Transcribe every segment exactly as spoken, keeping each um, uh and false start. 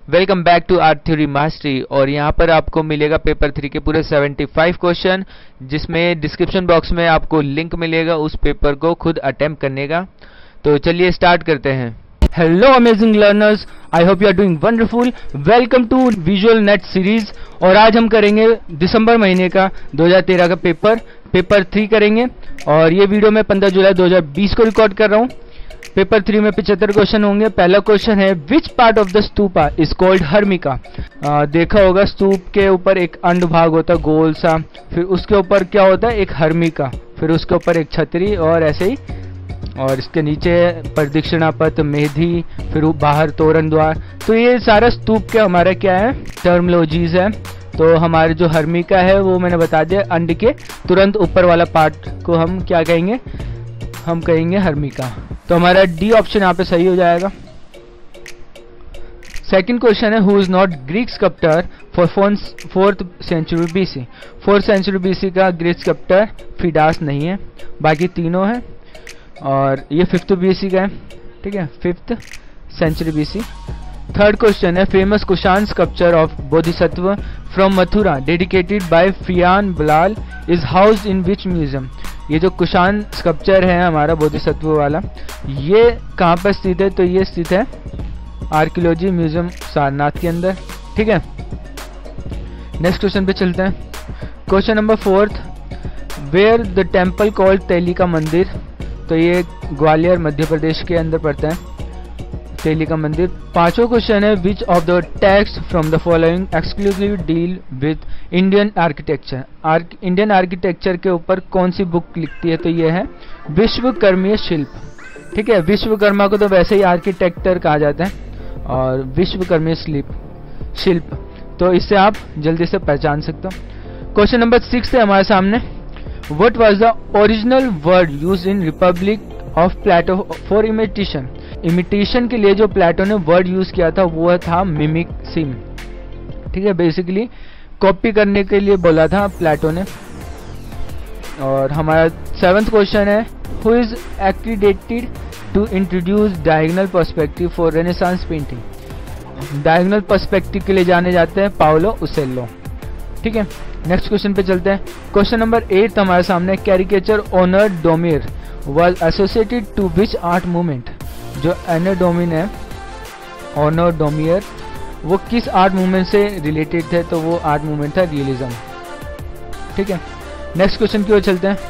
Welcome back to art theory mastery. और यहाँ पर आपको मिलेगा पेपर थ्री के पूरे पचहत्तर क्वेश्चन, जिसमें डिस्क्रिप्शन बॉक्स में आपको लिंक मिलेगा उस पेपर को खुद अटेम्प्ट करने का। तो चलिए स्टार्ट करते हैं। Hello amazing learners, I hope you are doing wonderful. Welcome to visual net series. और आज हम करेंगे दिसंबर महीने का दो हज़ार तेरह का पेपर पेपर थ्री करेंगे। और ये वीडियो मैं पंद्रह जुलाई दो हज़ार बीस को रिकॉर्ड कर रहा हूँ। पेपर थ्री में पचहत्तर क्वेश्चन होंगे। पहला क्वेश्चन है, which part of the stupa is called harmika. देखा होगा स्तूप के ऊपर एक अंड भाग होता है गोल सा, फिर उसके ऊपर क्या होता है, एक हर्मिका, फिर उसके ऊपर एक छतरी और ऐसे ही, और इसके नीचे प्रदक्षिणा पथ, मेहंदी, फिर बाहर तोरण द्वार। तो ये सारा स्तूप के हमारा क्या है, टर्मिनोलॉजीज है। तो हमारे जो हर्मिका है वो मैंने बता दिया, अंड के तुरंत ऊपर वाला पार्ट को हम क्या कहेंगे, हम कहेंगे हर्मिका। तो हमारा डी ऑप्शन यहाँ पे सही हो जाएगा। सेकंड क्वेश्चन है, who is not Greek sculptor for fourth century BC. Fourth century BC का ग्रीक स्कल्पटर फिडास नहीं है, बाकी तीनों है। और ये फिफ्थ बीसी का है, ठीक है, fifth century BC. Third question है, famous Kushan sculpture of Bodhisattva from Mathura dedicated by friar Bala is housed in which museum. ये जो कुशान स्कल्पचर है हमारा बोधिसत्व वाला, ये कहाँ पर स्थित है, तो ये स्थित है आर्कियोलॉजी म्यूजियम सारनाथ के अंदर, ठीक है। नेक्स्ट क्वेश्चन पे चलते हैं। Question number fourth, where the temple called Teli ka Mandir. तो ये ग्वालियर मध्य प्रदेश के अंदर पड़ता है, तेली का मंदिर। पांचों क्वेश्चन है, which of the text from the following exclusively deal with Indian architecture. Indian architecture के ऊपर कौन सी बुक लिखती है, तो ये है विश्वकर्मीय शिल्प, ठीक है। विश्वकर्मा को तो वैसे ही आर्किटेक्टर कहा जाता है, और विश्वकर्मीय शिल्प शिल्प तो इससे आप जल्दी से पहचान सकते हो। क्वेश्चन नंबर सिक्स है हमारे सामने, what was the original word used in Republic of Plato for imitation. Imitation के लिए जो प्लेटो ने वर्ड यूज किया था वो था मिमिक्सिम, ठीक है, बेसिकली कॉपी करने के लिए बोला था प्लेटो ने। और हमारा सेवंथ क्वेश्चन है, who is accredited to introduce diagonal perspective for Renaissance painting. Diagonal perspective के लिए जाने जाते हैं पाओलो उसेल्लो, ठीक है। नेक्स्ट क्वेश्चन पे चलते हैं। क्वेश्चन नंबर एट हमारे सामने, caricature Honoré Daumier was associated to which art movement. जो एनर डोमिन है, ऑनर डोमियर, वो किस आर्ट मूवमेंट से रिलेटेड थे, तो वो आर्ट मूवमेंट था रियलिज्म, ठीक है। नेक्स्ट क्वेश्चन की ओर चलते हैं।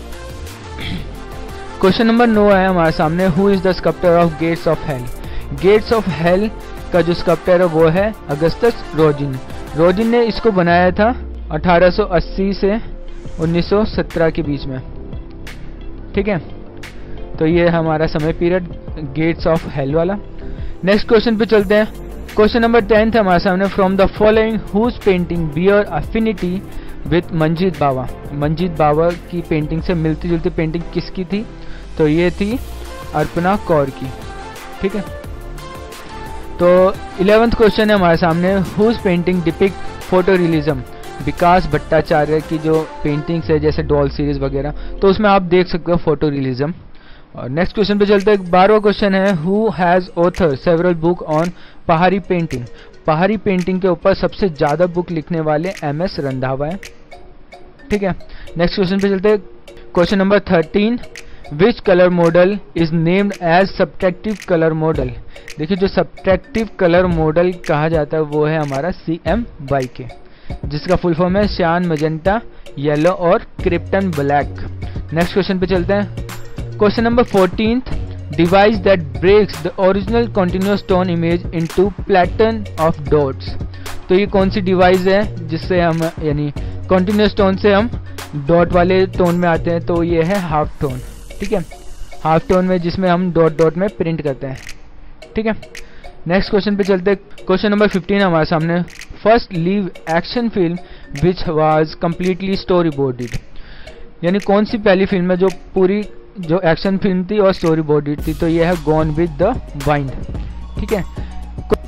क्वेश्चन नंबर नौ है हमारे सामने, who is the sculptor of Gates of Hell. Gates of Hell का जो स्कल्पटर है वो है अगस्टस रोजिन। रोजिन ने इसको बनाया था अठारह सौ अस्सी से उन्नीस सौ सत्रह के बीच में, ठीक है। तो ये हमारा समय पीरियड गेट्स ऑफ हेल वाला। नेक्स्ट क्वेश्चन पे चलते हैं। क्वेश्चन नंबर टेंथ हमारे सामने, from the following whose painting bear affinity with Manjit Bawa. Manjit Bawa की पेंटिंग से मिलती जुलती पेंटिंग किसकी थी, तो ये थी अर्पणा कौर की, ठीक है। तो इलेवेंथ क्वेश्चन है हमारे सामने, whose painting depict photo realism. Vikas Bhattacharya की जो पेंटिंग्स है जैसे डॉल सीरीज वगैरह, तो उसमें आप देख सकते हो फोटो रियलिज्म। और नेक्स्ट क्वेश्चन पे चलते हैं। बारहवां क्वेश्चन है, who has author several book on Pahari painting. Pahari painting के ऊपर सबसे ज्यादा बुक लिखने वाले एम एस रंधावा है, ठीक है। नेक्स्ट क्वेश्चन पे चलते हैं। Question number thirteen, which colour model is named as subtractive colour model. देखिए जो सब्ट्रैक्टिव कलर मॉडल कहा जाता है वो है हमारा सी एम वाई के, जिसका फुल फॉर्म है सियान, मजेंटा, येलो और क्रिप्टन ब्लैक। नेक्स्ट क्वेश्चन पे चलते हैं। Question number fourteen, device that breaks the original continuous tone image into pattern of dots. तो ये कौन सी डिवाइस है जिससे हम, यानी कंटिन्यूअस टोन से हम डॉट वाले टोन में आते हैं, तो ये है हाफ टोन, ठीक है। हाफ टोन में जिसमें हम डॉट डॉट में प्रिंट करते हैं, ठीक है। नेक्स्ट क्वेश्चन पे चलते हैं। क्वेश्चन नंबर फिफ्टीन हमारे सामने, first live action film which was completely storyboarded. यानी कौन सी पहली फिल्म है जो पूरी जो एक्शन फिल्म थी और स्टोरी बोर्डेड थी, तो ये है गॉन विद द वाइंड, ठीक है।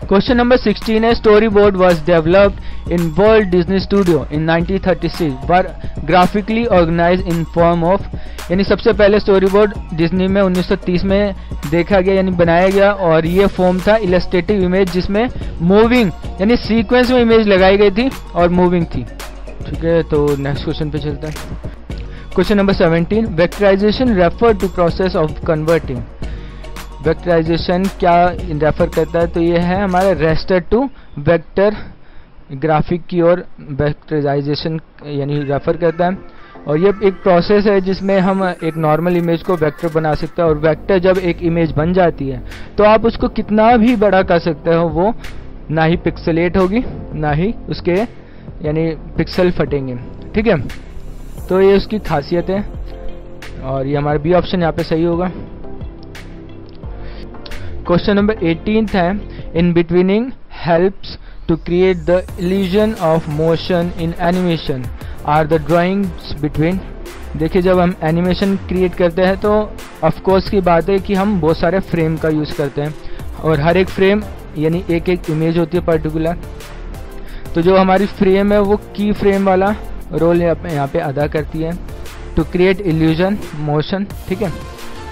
क्वेश्चन नंबर सिक्सटीन है, storyboard was developed in world Disney studio in nineteen thirty six पर graphically organize in form of, यानी सबसे पहले स्टोरी बोर्ड डिज्नी में उन्नीस सौ तीस में देखा गया यानी बनाया गया, और ये फॉर्म था इलस्ट्रेटिव इमेज जिसमें मूविंग यानी सीक्वेंस में इमेज लगाई गई थी और मूविंग थी। ठीक है, तो नेक्स्ट क्वेश्चन पे चलते हैं। Question number seventeen, vectorization refer to process of converting. Vectorization क्या रेफर करता है, तो ये है हमारा रेस्टर टू वेक्टर ग्राफिक की ओर वेक्टराइजेशन यानी रेफर करता है, और ये एक प्रोसेस है जिसमें हम एक नॉर्मल इमेज को वेक्टर बना सकते हैं, और वेक्टर जब एक इमेज बन जाती है तो आप उसको कितना भी बड़ा कर सकते हो, वो ना ही पिक्सेलेट होगी ना ही उसके यानी पिक्सल फटेंगे। ठीक है, तो ये उसकी खासियत है, और ये हमारा बी ऑप्शन यहाँ पे सही होगा। क्वेश्चन नंबर एटीन है, in betweening helps to create the illusion of motion in animation are the drawings between. देखिए, जब हम एनिमेशन क्रिएट करते हैं तो ऑफ कोर्स की बात है कि हम बहुत सारे फ्रेम का यूज़ करते हैं, और हर एक फ्रेम यानी एक एक इमेज होती है पर्टिकुलर, तो जो हमारी फ्रेम है वो की फ्रेम वाला रोल यहाँ पे अदा करती है टू क्रिएट इल्यूजन मोशन। ठीक है,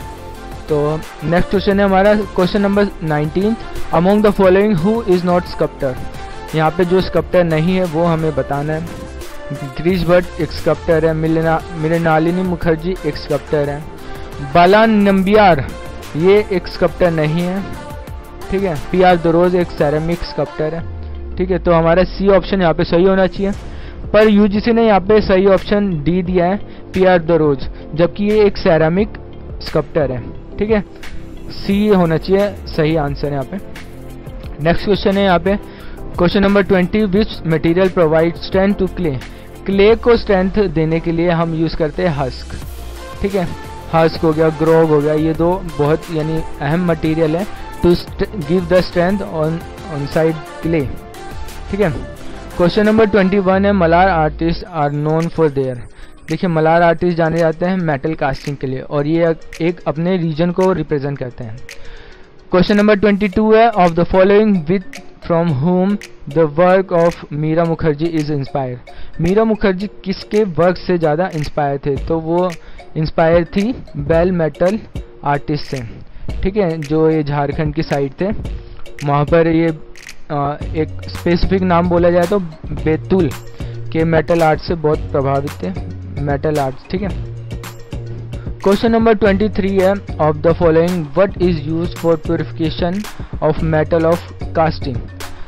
तो नेक्स्ट क्वेश्चन है हमारा question number nineteen, among the following who is not sculptor. यहाँ पे जो स्कल्प्टर नहीं है वो हमें बताना है। गिरीश भट्ट एक स्कल्प्टर है, मिलना मृणालिनी मुखर्जी एक स्कल्प्टर है, बाला नंबियार ये एक स्कल्प्टर नहीं है। ठीक है, पी आर दरोज एक सेरेमिक स्कल्प्टर है। ठीक है, तो हमारा सी ऑप्शन यहाँ पे सही होना चाहिए, पर यूजीसी ने यहाँ पे सही ऑप्शन डी दिया है, पी आर दरोज, जबकि ये एक सेरामिक स्कल्प्टर है। ठीक है, सी होना चाहिए सही आंसर यहाँ पे। नेक्स्ट क्वेश्चन है यहाँ पे question number twenty, which material provide strength to clay. Clay को स्ट्रेंथ देने के लिए हम यूज करते हैं हस्क। ठीक है, हस्क हो गया, ग्रोव हो गया, ये दो बहुत यानी अहम मटेरियल है to give the strength on on side clay. ठीक है, क्वेश्चन नंबर ट्वेंटी वन है, Malar artist are known for their. देखिए, मलार आर्टिस्ट जाने जाते हैं मेटल कास्टिंग के लिए, और ये एक अपने रीजन को रिप्रेजेंट करते हैं। क्वेश्चन नंबर ट्वेंटी टू है, of the following with from home the work of Meera Mukherjee is inspired. Meera Mukherjee किसके वर्क से ज़्यादा इंस्पायर थे, तो वो इंस्पायर थी बेल मेटल आर्टिस्ट से। ठीक है, जो ये झारखंड की साइड थे, वहाँ पर ये आ, एक स्पेसिफिक नाम बोला जाए तो बैतूल के मेटल आर्ट से बहुत प्रभावित थे, मेटल आर्ट। ठीक है, क्वेश्चन नंबर ट्वेंटी थ्री है, of the following what is used for purification of metal of casting.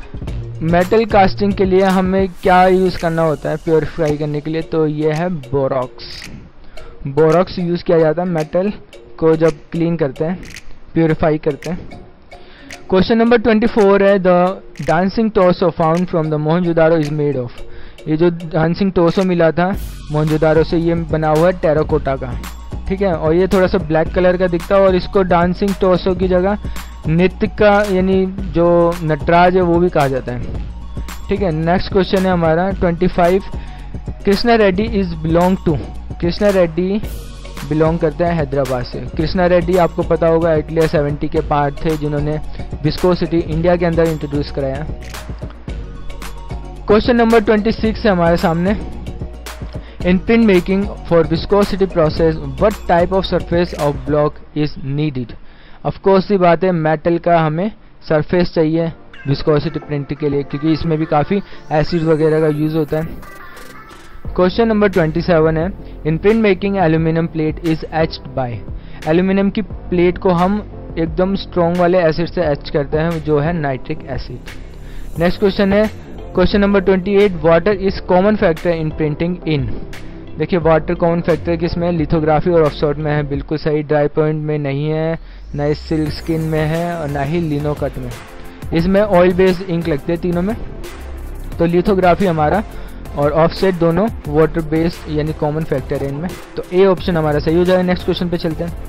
Metal casting के लिए हमें क्या यूज़ करना होता है प्योरीफाई करने के लिए, तो ये है बोरॉक्स। बोरॉक्स यूज़ किया जाता है मेटल को जब क्लीन करते हैं, प्योरीफाई करते हैं। क्वेश्चन नंबर ट्वेंटी फोर है, the dancing torso found from the Mohenjodaro is made of. ये जो डांसिंग टोर्सो मिला था मोहनजोदारो से, ये बना हुआ है टेराकोटा का। ठीक है, और ये थोड़ा सा ब्लैक कलर का दिखता है, और इसको डांसिंग टोर्सो की जगह नृत्य का यानी जो नटराज है वो भी कहा जाता है। ठीक है, नेक्स्ट क्वेश्चन है हमारा twenty five, Krishna Reddy is belong to. Krishna Reddy belong करते हैं हैदराबाद से। कृष्णा रेड्डी आपको पता होगा इटली सेवेंटी के पार्ट थे जिन्होंने विस्कोसिटी इंडिया के अंदर इंट्रोड्यूस कराया। क्वेश्चन नंबर ट्वेंटी सिक्स है हमारे सामने, in print making for viscosity process what type of surface of block is needed. Of course की बात है, मेटल का हमें सरफेस चाहिए विस्कोसिटी प्रिंट के लिए, क्योंकि इसमें भी काफ़ी एसिड वगैरह का यूज़ होता है। क्वेश्चन नंबर ट्वेंटी सेवन है, in print making aluminium plate is etched by. Aluminium की प्लेट को हम एकदम स्ट्रॉन्ग वाले एसिड से एच करते हैं जो है नाइट्रिक एसिड। नेक्स्ट क्वेश्चन है question number twenty eight, water is common factor in printing in. देखिए, वाटर कॉमन फैक्टर किसमें, लिथोग्राफी और ऑफसेट में है, बिल्कुल सही। ड्राई पॉइंट में नहीं है, ना ही सिल्क स्किन में है, और ना ही लिनोकट में। इसमें ऑयल बेस्ड इंक लगते हैं तीनों में, तो लिथोग्राफी हमारा और ऑफसेट दोनों वाटर बेस्ड यानी कॉमन फैक्टर है इनमें, तो ए ऑप्शन हमारा सही हो जाएगा। नेक्स्ट क्वेश्चन पे चलते हैं।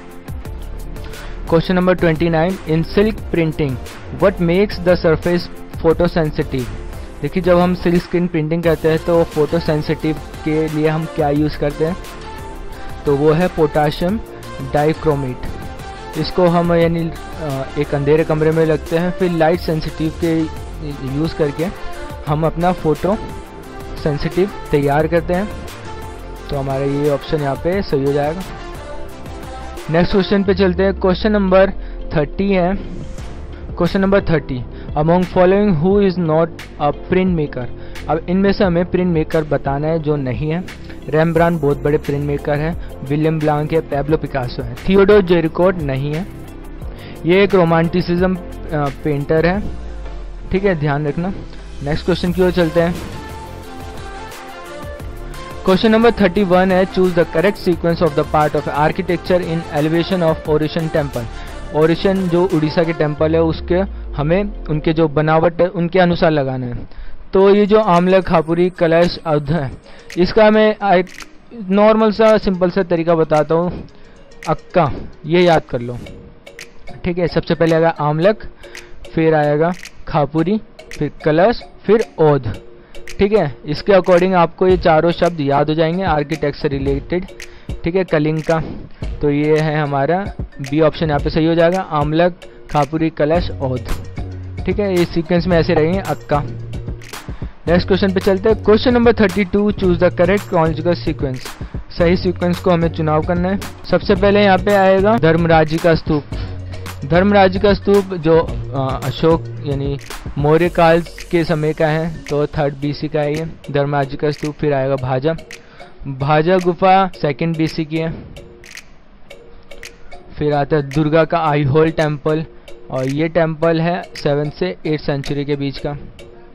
Question number twenty nine, in silk printing what makes the surface photo sensitive. देखिए, जब हम सिल्क स्क्रीन प्रिंटिंग करते हैं तो फोटो सेंसिटिव के लिए हम क्या यूज़ करते हैं, तो वो है पोटाशियम डाइक्रोमेट। इसको हम यानी एक अंधेरे कमरे में लगते हैं, फिर लाइट सेंसिटिव के यूज़ करके हम अपना फ़ोटो सेंसिटिव तैयार करते हैं। तो हमारा ये ऑप्शन यहाँ पे सही हो जाएगा। नेक्स्ट क्वेश्चन पे चलते हैं। क्वेश्चन नंबर थर्टी है। Question number thirty, among following who is not a print maker. अब इनमें से हमें प्रिंट मेकर बताना है जो नहीं है। रेम्ब्रांड बहुत बड़े प्रिंट मेकर हैं, विलियम ब्लांक है, पैब्लो पिकासो है, थियोडोर जेरिकोट नहीं है। ये एक रोमांटिसिज्म पेंटर है, ठीक है, ध्यान रखना। नेक्स्ट क्वेश्चन की ओर चलते हैं। क्वेश्चन नंबर थर्टी वन है, choose the correct sequence of the part of architecture in elevation of Orissan temple. Orissan जो उड़ीसा के टेम्पल है उसके हमें उनके जो बनावट है उनके अनुसार लगाना है। तो ये जो आमला खापुरी कलश अवध है, इसका मैं एक नॉर्मल सा सिंपल सा तरीका बताता हूँ। अक्का ये याद कर लो, ठीक है। सबसे पहले आएगा आमलक, फिर आएगा खापुरी, फिर कलश, फिर ओध, ठीक है। इसके अकॉर्डिंग आपको ये चारों शब्द याद हो जाएंगे आर्किटेक्ट से रिलेटेड, ठीक है। कलिंग का तो ये है हमारा बी ऑप्शन यहाँ पे सही हो जाएगा, आमलक, खापुरी, कलश, ओध, ठीक है। ये सीक्वेंस में ऐसे रहेंगे अक्का। नेक्स्ट क्वेश्चन पे चलते हैं। Question number thirty two, choose the correct chronological sequence. सही सीक्वेंस को हमें चुनाव करना है। सबसे पहले यहाँ पे आएगा धर्मराज का स्तूप। धर्मराज का स्तूप जो अशोक यानी मौर्य काल के समय का है, तो थर्ड बीसी का है ये धर्मराज का स्तूप। फिर आएगा भाजा, भाजा गुफा सेकंड बीसी की है। फिर आता है दुर्गा का आईहोल टेम्पल, और ये टेम्पल है सेवन से एट सेंचुरी के बीच का,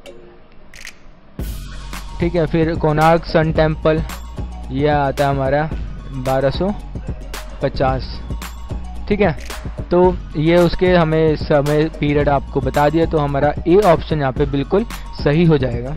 ठीक है। फिर कोणार्क सन टेम्पल, यह आता है हमारा बारह सौ पचास, ठीक है। तो ये उसके हमें समय पीरियड आपको बता दिया, तो हमारा ए ऑप्शन यहाँ पे बिल्कुल सही हो जाएगा।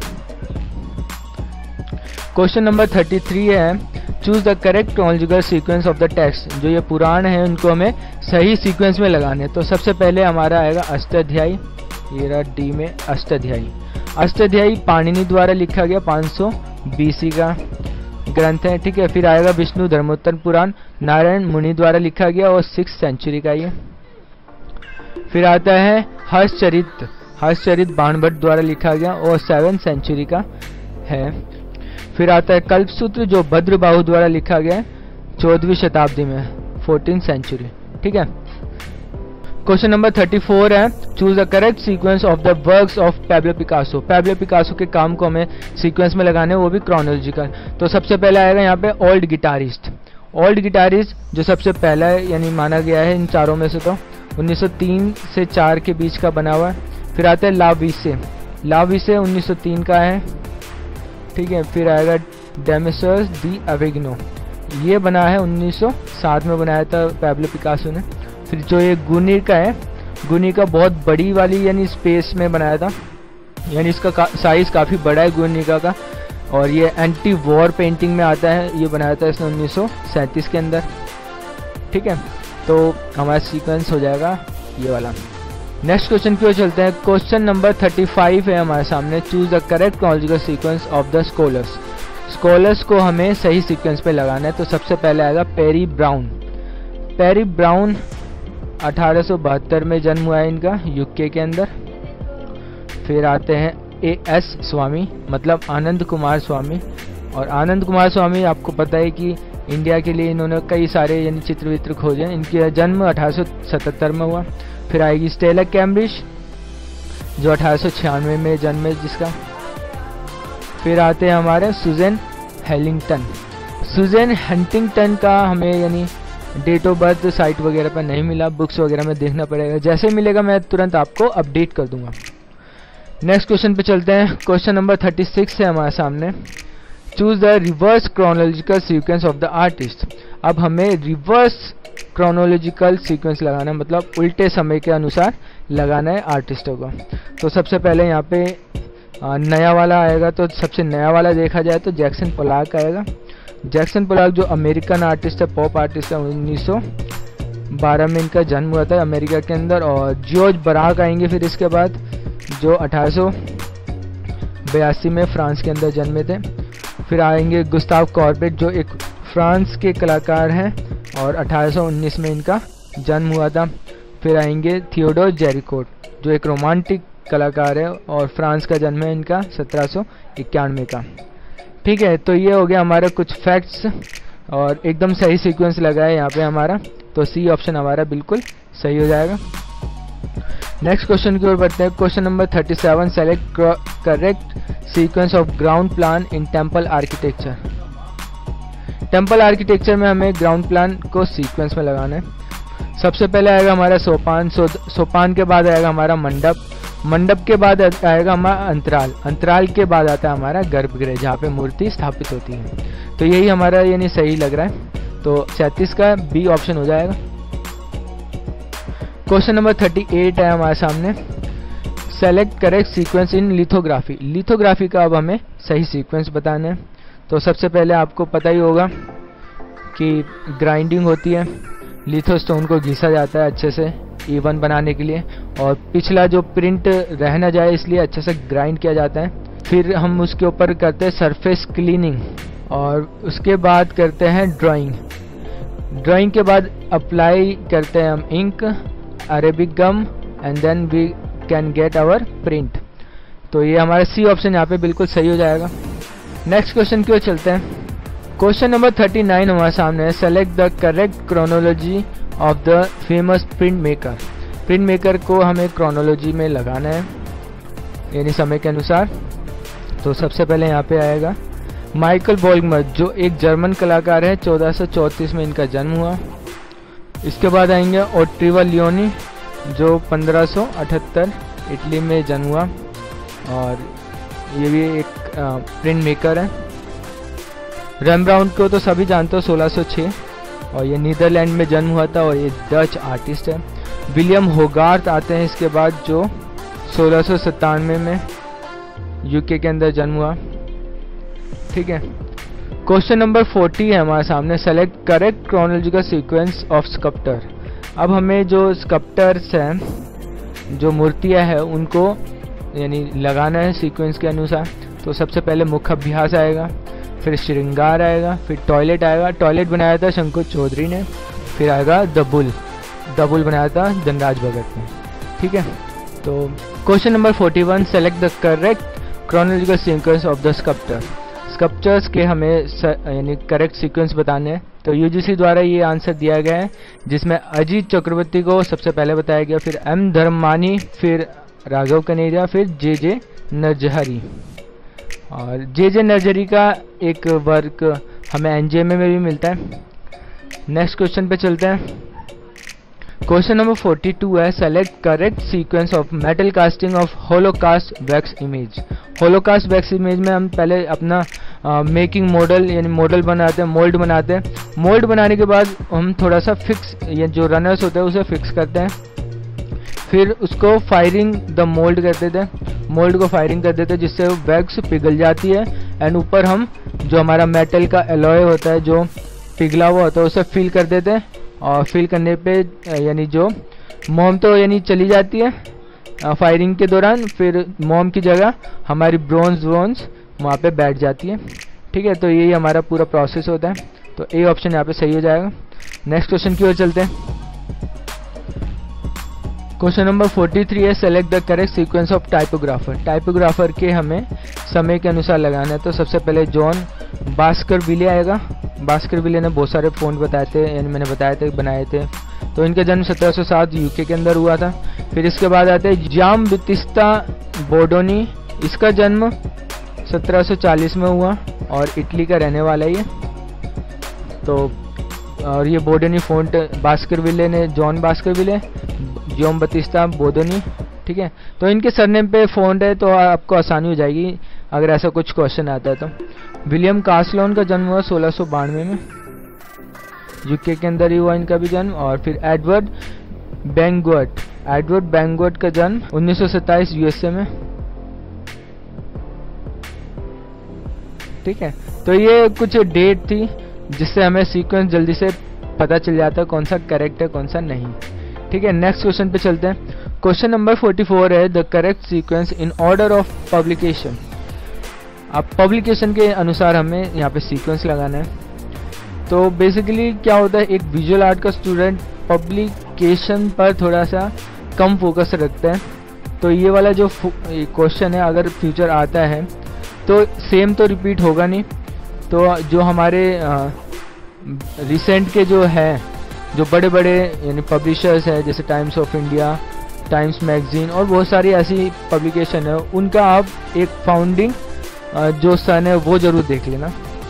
क्वेश्चन नंबर थर्टी थ्री है, choose the correct chronological sequence of the text. जो ये पुराण है उनको हमें सही सीक्वेंस में लगाने। तो सबसे पहले हमारा आएगा अष्टाध्यायी, ये रहा डी में अष्टाध्यायी। अष्टाध्यायी पाणिनि द्वारा लिखा गया पाँच सौ बीसी का ग्रंथ है, ठीक है। फिर आएगा विष्णु धर्मोत्तर पुराण, नारायण मुनि द्वारा लिखा गया और सिक्स सेंचुरी का ये। फिर आता है हर्षचरित, हर्षचरित बाणभट्ट द्वारा लिखा गया और सेवन सेंचुरी का है। फिर आता है कल्पसूत्र जो भद्रबाहु द्वारा लिखा गया है चौदहवीं शताब्दी में, फोर्टीन सेंचुरी, ठीक है। क्वेश्चन नंबर थर्टी फोर है, choose the correct sequence of the works of Pablo Picasso. Pablo Picasso के काम को हमें सीक्वेंस में लगाने, वो भी क्रोनोलॉजिकल। तो सबसे पहले आएगा यहाँ पे ओल्ड गिटारिस्ट। ओल्ड गिटारिस्ट जो सबसे पहला है यानी माना गया है इन चारों में से, तो उन्नीस सौ तीन से चार के बीच का बना हुआ है। फिर आता है लाविसे, लाविसे उन्नीस सौ तीन का है, ठीक है। फिर आएगा डेमिसर्स दी अवेग्नो, ये बना है उन्नीस सौ सात में बनाया था पैब्लो पिकासो ने। फिर जो ये गुनी का है, गुनी का बहुत बड़ी वाली यानी स्पेस में बनाया था, यानी इसका का, साइज काफ़ी बड़ा है गुनिका का, और ये एंटी वॉर पेंटिंग में आता है, ये बनाया था इसने उन्नीस सौ सैंतीस के अंदर, ठीक है। तो हमारा सीक्वेंस हो जाएगा ये वाला। नेक्स्ट क्वेश्चन की ओर चलते हैं। क्वेश्चन नंबर थर्टी फाइव है हमारे सामने, choose the correct chronological sequence of the scholars. Scholars को हमें सही सीक्वेंस पे लगाना है। तो सबसे पहले आएगा पेरी ब्राउन। पेरी ब्राउन अठारह सौ बहत्तर में जन्म हुआ है इनका, यूके के अंदर। फिर आते हैं ए एस स्वामी, मतलब आनंद कुमार स्वामी। और आनंद कुमार स्वामी आपको पता है कि इंडिया के लिए इन्होंने कई सारे यानी चित्र वित्र खोजे। इनका जन्म अठारह सौ सतहत्तर में हुआ। फिर आएगी स्टेला कैम्ब्रिज जो अठारह सौ छियानवे में जन्म है जिसका। फिर आते हैं हमारे सुजैन हेलिंगटन। सुजैन हंटिंगटन का हमें यानी डेट ऑफ बर्थ साइट वगैरह पर नहीं मिला, बुक्स वगैरह में देखना पड़ेगा, जैसे मिलेगा मैं तुरंत आपको अपडेट कर दूंगा। नेक्स्ट क्वेश्चन पे चलते हैं। क्वेश्चन नंबर थर्टी सिक्स है हमारे सामने, choose the reverse chronological sequence of the artist. अब हमें रिवर्स क्रोनोलॉजिकल सीक्वेंस लगाना, मतलब उल्टे समय के अनुसार लगाना है आर्टिस्टों को। तो सबसे पहले यहाँ पे नया वाला आएगा, तो सबसे नया वाला देखा जाए तो जैक्सन पोलाक आएगा। जैक्सन पोलाक जो अमेरिकन आर्टिस्ट है, पॉप आर्टिस्ट है, उन्नीस सौ बारह में इनका जन्म हुआ था अमेरिका के अंदर। और जॉर्ज बराक आएंगे फिर इसके बाद, जो अठारह सौ बयासी में फ्रांस के अंदर जन्मे थे। फिर आएंगे गुस्ताव कॉर्बेट जो एक फ्रांस के कलाकार हैं और अठारह सौ उन्नीस में इनका जन्म हुआ था। फिर आएंगे थियोडोर जेरिकोट जो एक रोमांटिक कलाकार है और फ्रांस का जन्म है इनका सत्रह सौ इक्यानवे का। ठीक है, तो ये हो गया हमारा कुछ फैक्ट्स और एकदम सही सीक्वेंस लगा है यहाँ पे हमारा, तो सी ऑप्शन हमारा बिल्कुल सही हो जाएगा। नेक्स्ट क्वेश्चन की ओर बढ़ते हैं। Question number thirty seven, select correct sequence of ground plan in temple architecture. Temple architecture में हमें ग्राउंड प्लान को सीक्वेंस में लगाना है। सबसे पहले आएगा हमारा सोपान, सो, सोपान के बाद आएगा हमारा मंडप, मंडप के बाद आएगा हमारा अंतराल, अंतराल के बाद आता है हमारा गर्भगृह जहाँ पे मूर्ति स्थापित होती है। तो यही हमारा यानी सही लग रहा है, तो सैंतीस का बी ऑप्शन हो जाएगा। क्वेश्चन नंबर थर्टी एट है हमारे सामने, select correct sequence in lithography. Lithography का अब हमें सही सीक्वेंस बताना है। तो सबसे पहले आपको पता ही होगा कि ग्राइंडिंग होती है, लिथोस्टोन को घिसा जाता है अच्छे से इवन बनाने के लिए, और पिछला जो प्रिंट रह ना जाए इसलिए अच्छे से ग्राइंड किया जाता है। फिर हम उसके ऊपर करते हैं सरफेस क्लीनिंग और उसके बाद करते हैं ड्राइंग। ड्राइंग के बाद अप्लाई करते हैं हम ink, Arabic gum and then we can get our print. तो ये हमारा सी ऑप्शन यहाँ पे बिल्कुल सही हो जाएगा। नेक्स्ट क्वेश्चन की ओर चलते हैं। क्वेश्चन नंबर थर्टी नाइन हमारे सामने है, select the correct chronology of the famous print maker. Print maker को हमें क्रोनोलॉजी में लगाना है यानी समय के अनुसार। तो सबसे पहले यहाँ पे आएगा माइकल बोल्गमर जो एक जर्मन कलाकार है, चौदह सौ चौंतीस में इनका जन्म हुआ। इसके बाद आएंगे ओट्रिवा लियोनी जो पंद्रह सौ अठहत्तर इटली में जन्म हुआ और ये भी एक प्रिंट मेकर है। रेम्ब्राउंट को तो सभी जानते हो, सोलह सौ छह और ये नीदरलैंड में जन्म हुआ था और ये डच आर्टिस्ट है। विलियम होगार्थ आते हैं इसके बाद जो सोलह सौ सत्तानवे में यूके के अंदर जन्म हुआ। ठीक है, क्वेश्चन नंबर फोर्टी है हमारे सामने, select correct chronological sequence of sculptor. अब हमें जो स्कल्पटर्स हैं, जो मूर्तियां हैं, उनको यानी लगाना है सीक्वेंस के अनुसार। तो सबसे पहले मुख्य अभ्यास आएगा, फिर श्रृंगार आएगा, फिर टॉयलेट आएगा। टॉयलेट बनाया था शंकुर चौधरी ने। फिर आएगा द बुल, द बुल बनाया था धनराज भगत ने। ठीक है, तो question number forty one, select the correct chronological sequence of the sculptor. Sculptures के हमें यानी करेक्ट सीक्वेंस बताने हैं। तो यूजीसी द्वारा ये आंसर दिया गया है जिसमें अजीत चक्रवर्ती को सबसे पहले बताया गया, फिर एम धर्मानी, फिर राघव कनेरिया, फिर जे जे नरजहरी। और जे जे नरजहरी का एक वर्क हमें एनजीएमए में भी मिलता है। नेक्स्ट क्वेश्चन पे चलते हैं। क्वेश्चन नंबर फोर्टी टू है, select correct sequence of metal casting of hollow cast wax image. Hollow cast wax image में हम पहले अपना मेकिंग मॉडल यानी मॉडल बनाते हैं, मोल्ड बनाते हैं। मोल्ड बनाने के बाद हम थोड़ा सा फिक्स या जो रनर्स होते हैं उसे फिक्स करते हैं, फिर उसको फायरिंग द मोल्ड कर देते हैं। मोल्ड को फायरिंग कर देते हैं जिससे वैक्स पिघल जाती है एंड ऊपर हम जो हमारा मेटल का एलॉय होता है जो पिघला हुआ होता है उसे फिल कर देते हैं। और फिल करने पे यानी जो मोम तो यानी चली जाती है फायरिंग के दौरान, फिर मोम की जगह हमारी ब्रोंज ब्रोंज वहाँ पे बैठ जाती है। ठीक है, तो यही हमारा पूरा प्रोसेस होता है। तो ए ऑप्शन यहाँ पे सही हो जाएगा। नेक्स्ट क्वेश्चन की ओर चलते हैं। क्वेश्चन नंबर फोर्टी थ्री है, select the correct sequence of typographer. Typographer के हमें समय के अनुसार लगाना है। तो सबसे पहले जॉन बास्करविले आएगा। बास्करविले ने बहुत सारे फ़ॉन्ट बताए थे, यानी मैंने बताए थे बनाए थे। तो इनका जन्म सत्रह सौ सात यूके के अंदर हुआ था। फिर इसके बाद आते हैं जाम बतिस्ता बोडोनी। इसका जन्म सत्रह सौ चालीस में हुआ और इटली का रहने वाला ही है। तो और ये बोडोनी फ़ॉन्ट बास्करविले ने, जॉन बास्करविले, जोम बतिस्ता बोडोनी। ठीक है, तो इनके सरनेम पे फ़ॉन्ट है तो आपको आसानी हो जाएगी अगर ऐसा कुछ क्वेश्चन आता है तो। विलियम कास्लोन का जन्म हुआ सोलह सौ बानवे में, यूके के अंदर ही हुआ इनका भी जन्म। और फिर एडवर्ड बैंगवर्ट, एडवर्ड बैंगवर्ट का जन्म उन्नीस सौ सत्ताईस यूएसए में। ठीक है, तो ये कुछ डेट थी जिससे हमें सीक्वेंस जल्दी से पता चल जाता है कौन सा करेक्ट है कौन सा नहीं। ठीक है, नेक्स्ट क्वेश्चन पे चलते हैं। क्वेश्चन नंबर फोर्टी फोर है, the correct sequence in order of publication. अब पब्लिकेशन के अनुसार हमें यहाँ पे सीक्वेंस लगाना है। तो बेसिकली क्या होता है, एक विजुअल आर्ट का स्टूडेंट पब्लिकेशन पर थोड़ा सा कम फोकस रखते हैं। तो ये वाला जो क्वेश्चन है अगर फ्यूचर आता है तो सेम तो रिपीट होगा नहीं। तो जो हमारे रिसेंट के जो है जो बड़े बड़े यानी पब्लिशर्स है जैसे Times of India, Times magazine और बहुत सारी ऐसी पब्लिकेशन है, उनका आप एक फाउंडिंग जो सन है वो ज़रूर देख लेना।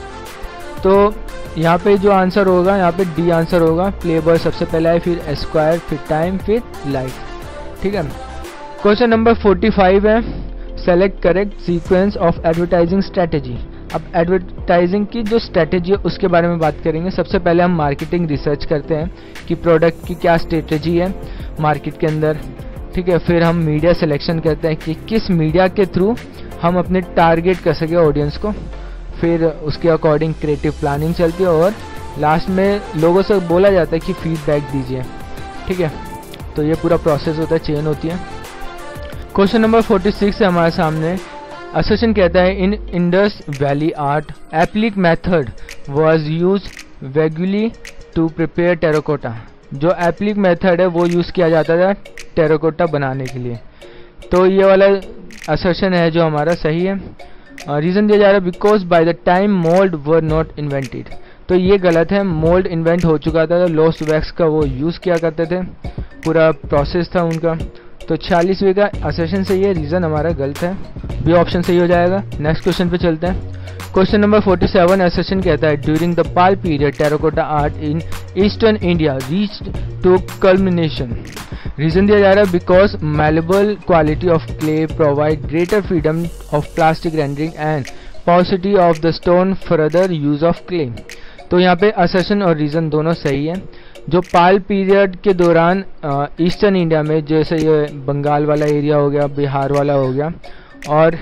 तो यहाँ पे जो आंसर होगा यहाँ पे डी आंसर होगा। प्लेबॉय सबसे पहला है, फिर एस्क्वायर, फिर टाइम, फिर लाइफ। ठीक है। क्वेश्चन नंबर फोर्टी फाइव है, select correct sequence of advertising strategy. अब एडवर्टाइजिंग की जो स्ट्रेटेजी है उसके बारे में बात करेंगे। सबसे पहले हम मार्केटिंग रिसर्च करते हैं कि प्रोडक्ट की क्या स्ट्रेटेजी है मार्केट के अंदर। ठीक है। फिर हम मीडिया सिलेक्शन करते हैं कि किस मीडिया के थ्रू हम अपने टारगेट कर सके ऑडियंस को। फिर उसके अकॉर्डिंग क्रिएटिव प्लानिंग चलती है और लास्ट में लोगों से बोला जाता है कि फीडबैक दीजिए। ठीक है। तो ये पूरा प्रोसेस होता है, चेन होती है। क्वेश्चन नंबर फोर्टी सिक्स है हमारे सामने। असर्शन कहता है in Indus valley art applique method was use regularly to prepare terracotta. जो एप्लिक मेथड है वो यूज़ किया जाता था टेराकोटा बनाने के लिए। तो ये वाला असर्शन है जो हमारा सही है। रीज़न दिया जा रहा है because by the time mould were not invented. तो ये गलत है, मोल्ड इन्वेंट हो चुका था, लॉस्ट वैक्स का वो यूज़ किया करते थे, पूरा प्रोसेस था उनका। तो छियालीसवें का असर्शन सही है, रीज़न हमारा गलत है, बी ऑप्शन सही हो जाएगा। नेक्स्ट क्वेश्चन पे चलते हैं। Question number forty seven assertion कहता है during the Pala period terracotta art in eastern India reached to culmination. Reason दिया जा रहा है because malleable quality of clay provide greater freedom of plastic rendering and possibility of the stone further use of clay. तो यहाँ पे assertion और reason दोनों सही है। जो पाल पीरियड के दौरान ईस्टर्न इंडिया में जैसे ये बंगाल वाला एरिया हो गया, बिहार वाला हो गया और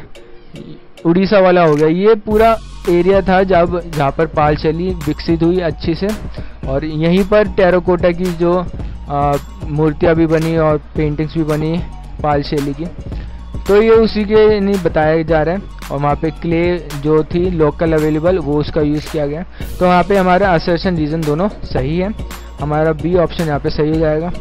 उड़ीसा वाला हो गया, ये पूरा एरिया था जब जहाँ पर पाल चली विकसित हुई अच्छी से, और यहीं पर टेराकोटा की जो मूर्तियाँ भी बनी और पेंटिंग्स भी बनी पाल शैली की। तो ये उसी के नहीं बताया जा रहा है। और वहाँ पे क्ले जो थी लोकल अवेलेबल वो उसका यूज़ किया गया। तो वहाँ पे हमारा असर्शन रीज़न दोनों सही है, हमारा बी ऑप्शन यहाँ पे सही हो जाएगा।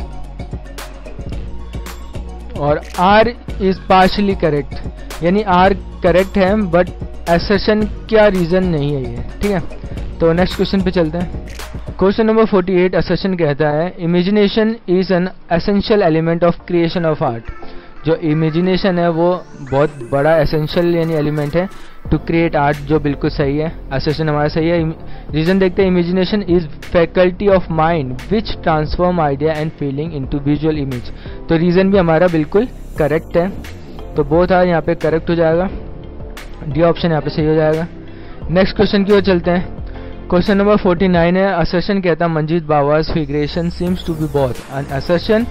और आर इज पार्शली करेक्ट, यानी आर करेक्ट है बट असर्शन क्या रीज़न नहीं है ये। ठीक है। तो नेक्स्ट क्वेश्चन पे चलते हैं। Question number forty eight assertion कहता है imagination is an essential element of creation of art. जो इमेजिनेशन है वो बहुत बड़ा एसेंशियल यानी एलिमेंट है टू क्रिएट आर्ट, जो बिल्कुल सही है। असर्शन हमारा सही है। रीजन देखते हैं imagination is faculty of mind which transform idea and feeling into visual image. तो रीजन भी हमारा बिल्कुल करेक्ट है। तो बोथ आर यहाँ पे करेक्ट हो जाएगा, डी ऑप्शन यहाँ पे सही हो जाएगा। नेक्स्ट क्वेश्चन की ओर चलते हैं। क्वेश्चन नंबर फोर्टी नाइन है असर्शन कहता है Manjit Bawa's figuration seems to be both an assertion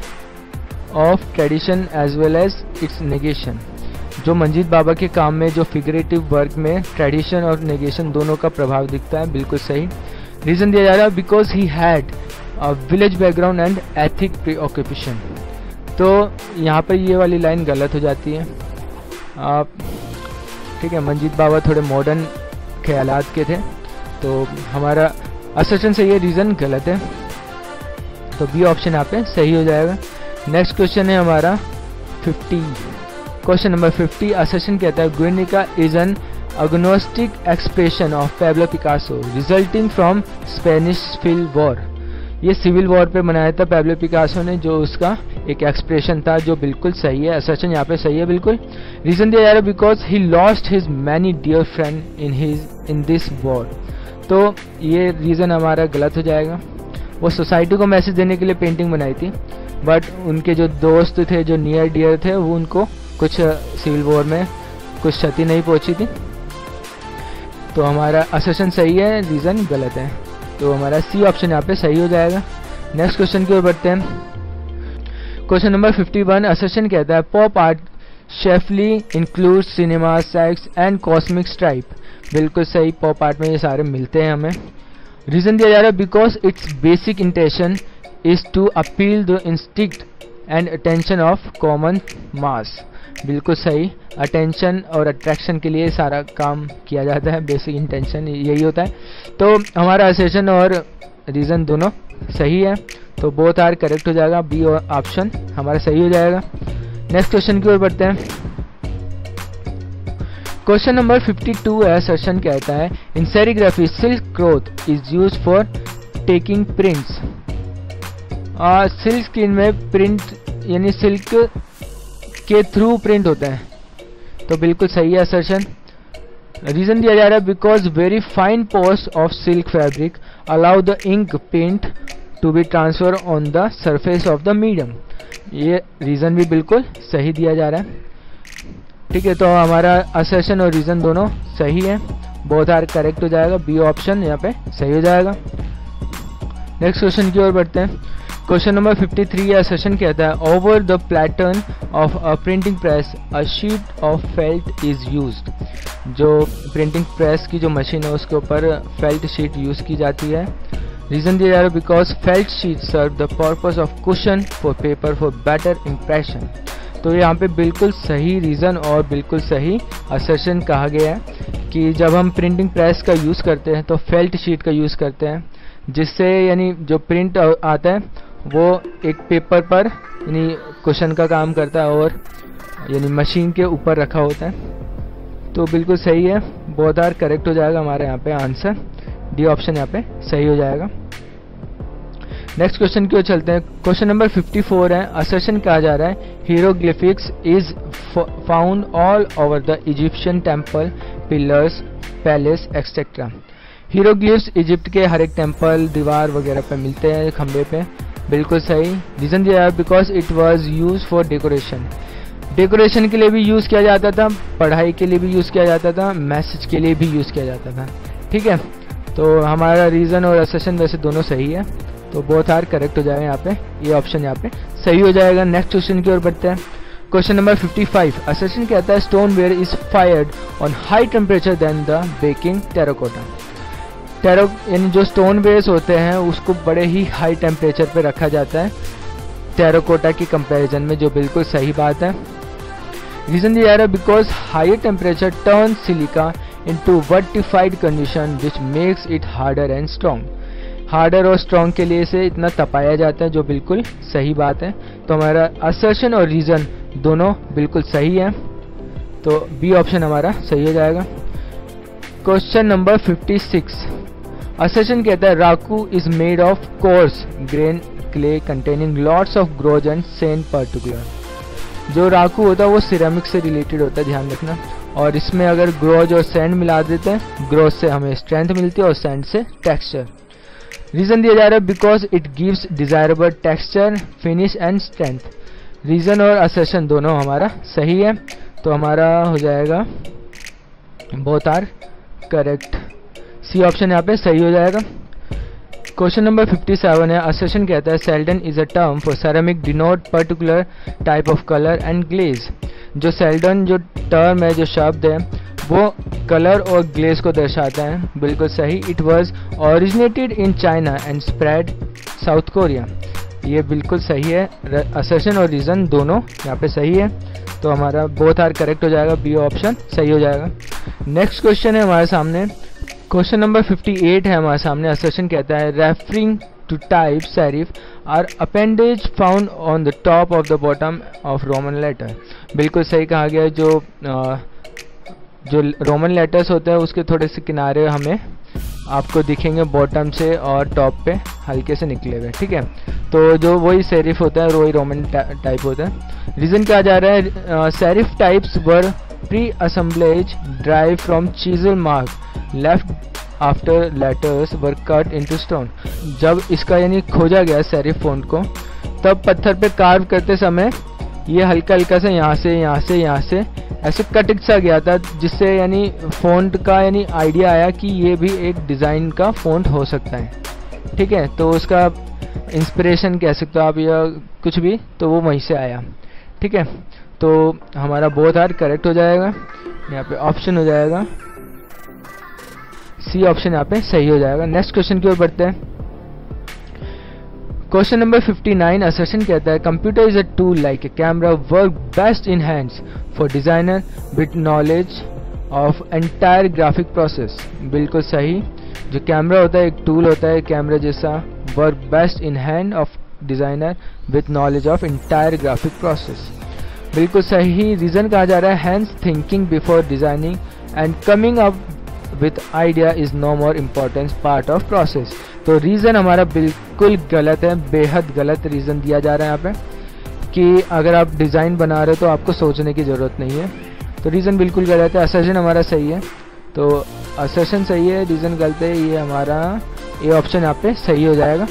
of tradition as well as its negation. जो मंजीत बाबा के काम में जो फिगरेटिव वर्क में ट्रेडिशन और नेगेशन दोनों का प्रभाव दिखता है, बिल्कुल सही। रीजन दिया जा रहा है because he had a village background and ethic preoccupation. तो यहाँ पर ये वाली लाइन गलत हो जाती है। आप ठीक है, मंजीत बाबा थोड़े मॉडर्न ख्यालात के थे, तो हमारा असर्शन सही है, रीज़न गलत है। तो बी ऑप्शन यहाँ पे सही हो जाएगा। नेक्स्ट क्वेश्चन है हमारा fifty. Question number fifty assertion कहता है Guernica is an agnostic expression of Pablo Picasso resulting from Spanish civil war. ये सिविल वॉर पे बनाया था पैब्लो पिकासो ने, जो उसका एक एक्सप्रेशन था, जो बिल्कुल सही है। असर्शन यहाँ पे सही है बिल्कुल। रीजन दिया जा रहा है because he lost his many dear friend in his in this war. तो ये रीज़न हमारा गलत हो जाएगा। वो सोसाइटी को मैसेज देने के लिए पेंटिंग बनाई थी, बट उनके जो दोस्त थे जो नियर डियर थे वो उनको कुछ सिविल वॉर में कुछ क्षति नहीं पहुंची थी। तो हमारा असर्शन सही है, रीज़न गलत है। तो हमारा सी ऑप्शन यहाँ पे सही हो जाएगा। नेक्स्ट क्वेश्चन की ओर बढ़ते हैं। Question number fifty one assertion कहता है pop art chiefly include cinema, sex and cosmic stripe. बिल्कुल सही, पॉप आर्ट में ये सारे मिलते हैं हमें। रीजन दिया जा रहा है because its basic intention is to appeal the instinct and attention of common mass. बिल्कुल सही, अटेंशन और अट्रैक्शन के लिए सारा काम किया जाता है, बेसिक इंटेंशन यही होता है। तो हमारा असर्शन और रीज़न दोनों सही है, तो बोथ आर करेक्ट हो जाएगा, बी ऑप्शन हमारा सही हो जाएगा। नेक्स्ट क्वेश्चन की ओर बढ़ते हैं। क्वेश्चन नंबर फिफ्टी टू है, सेशन कहता है in serigraphy silk cloth is used for taking prints. Silk screen में प्रिंट यानी सिल्क के थ्रू प्रिंट होता है, तो बिल्कुल सही है असर्शन। रीजन दिया जा रहा है because very fine pores of silk fabric allow the ink paint to be transfer on the surface of the medium. ये रीजन भी बिल्कुल सही दिया जा रहा है। ठीक है, तो हमारा असर्शन और रीजन दोनों सही है, बोथ आर करेक्ट हो जाएगा, बी ऑप्शन यहाँ पे सही हो जाएगा। नेक्स्ट क्वेश्चन की ओर बढ़ते हैं। क्वेश्चन नंबर फिफ्टी थ्री या सेशन कहता है over the pattern of a printing press a sheet of felt is used. जो प्रिंटिंग प्रेस की जो मशीन है उसके ऊपर फेल्ट शीट यूज की जाती है। रीजन दिया जा रहा है because felt sheet serve the purpose of cushion for paper for better impression. तो यहाँ पे बिल्कुल सही रीजन और बिल्कुल सही असर्शन कहा गया है कि जब हम प्रिंटिंग प्रेस का यूज करते हैं तो फेल्ट शीट का यूज करते हैं, जिससे यानी जो प्रिंट आता है वो एक पेपर पर यानी कुशन का काम करता है और यानी मशीन के ऊपर रखा होता है। तो बिल्कुल सही है, बोथ आर करेक्ट हो जाएगा हमारे यहाँ पे आंसर, डी ऑप्शन यहाँ पे सही हो जाएगा। नेक्स्ट क्वेश्चन की ओर चलते हैं। क्वेश्चन नंबर फिफ्टी फोर है, असर्शन कहा जा रहा है hieroglyphics is found all over the Egyptian temple pillars palace etcetera. Hieroglyphs Egypt के हर एक टेम्पल दीवार वगैरह पे मिलते हैं, खंबे पे, बिल्कुल सही। रीजन दिया है because it was use for decoration. Decoration के लिए भी यूज किया जाता था, पढ़ाई के लिए भी यूज किया जाता था, मैसेज के लिए भी यूज किया जाता था। ठीक है, तो हमारा रीजन और असर्शन वैसे दोनों सही है, तो बोथ आर करेक्ट हो जाएगा यहाँ पे, ये ऑप्शन यहाँ पे सही हो जाएगा। नेक्स्ट क्वेश्चन की ओर बढ़ते हैं। Question number fifty five, assertion कहता है stoneware is fired on high temperature then the baking terracotta. टेरो यानी जो स्टोन वेयर्स होते हैं उसको बड़े ही हाई टेम्परेचर पे रखा जाता है टेराकोटा की कंपैरिजन में, जो बिल्कुल सही बात है। रीजन दिया जा रहा है because high temperature turn silica into vitrified condition which makes it harder and strong. Harder और स्ट्रॉन्ग के लिए इसे इतना तपाया जाता है, जो बिल्कुल सही बात है। तो हमारा असर्शन और रीजन दोनों बिल्कुल सही है, तो बी ऑप्शन हमारा सही हो जाएगा। Question number fifty six, assertion कहता है raku is made of course grain clay containing lots of grogs and sand particular. जो राकू होता है वो सिरेमिक से रिलेटेड होता है, ध्यान रखना। और इसमें अगर ग्रोज और सैंड मिला देते हैं, ग्रोज से हमें स्ट्रेंथ मिलती है और सैंड से टेक्सचर। रीजन दिया जा रहा है because it gives desirable texture finish and strength. Reason और असर्शन दोनों हमारा सही है, तो हमारा हो जाएगा both are correct, C option यहाँ पे सही हो जाएगा। क्वेश्चन नंबर फिफ्टी सेवन है, असर्शन कहता है celadon is a term for ceramic denote particular type of colour and glaze. जो सेल्डन जो टर्म है, जो शब्द है, वो कलर और ग्लेज को दर्शाता है, बिल्कुल सही। It was originated in China and spread South Korea. ये बिल्कुल सही है, असर्शन और रीजन दोनों यहाँ पे सही है, तो हमारा बोथ आर करेक्ट हो जाएगा, बी ऑप्शन सही हो जाएगा। नेक्स्ट क्वेश्चन है हमारे सामने, क्वेश्चन नंबर फिफ्टी एट है हमारे सामने। असर्शन कहता है referring to type serif are appendage found on the top of the bottom of Roman letter. बिल्कुल सही कहा गया है, जो आ, जो रोमन लेटर्स होते हैं उसके थोड़े से किनारे हमें आपको दिखेंगे बॉटम से और टॉप पे हल्के से निकले हुए। ठीक है, तो जो वही सेरिफ होता है वही रोमन टाइप होता है। रीजन क्या जा रहा है, serif types were pre assemblage drive from chisel mark left after letters were cut into stone. जब इसका यानी खोजा गया सेरिफ फॉन्ट को, तब पत्थर पे कार्व करते समय ये हल्का हल्का से यहाँ से यहाँ से यहाँ से ऐसे कट सा गया था, जिससे यानी फॉन्ट का यानी आइडिया आया कि ये भी एक डिज़ाइन का फॉन्ट हो सकता है। ठीक है, तो उसका इंस्पिरेशन कह सकते हो आप या कुछ भी, तो वो वहीं से आया। ठीक है, तो हमारा बोथ आर करेक्ट हो जाएगा, यहाँ पे ऑप्शन हो जाएगा सी ऑप्शन यहाँ पे सही हो जाएगा। नेक्स्ट क्वेश्चन की ओर बढ़ते हैं। Question number fifty nine, assertion कहता है computer is a tool like a camera work best in hands for designer with knowledge of entire graphic process. बिल्कुल सही, जो कैमरा होता है एक टूल होता है कैमरा जैसा, work best in hand of designer with knowledge of entire graphic process. बिल्कुल सही रीजन कहा जा रहा है, hence thinking before designing and coming up with idea is no more important part of process. तो रीजन हमारा बिल्कुल गलत है, बेहद गलत रीजन दिया जा रहा है यहाँ पे कि अगर आप डिजाइन बना रहे हो तो आपको सोचने की जरूरत नहीं है। तो रीजन बिल्कुल गलत है, असर्शन हमारा सही है। तो असर्शन सही है, रीजन गलत है, ये हमारा ए ऑप्शन यहाँ पे सही हो जाएगा।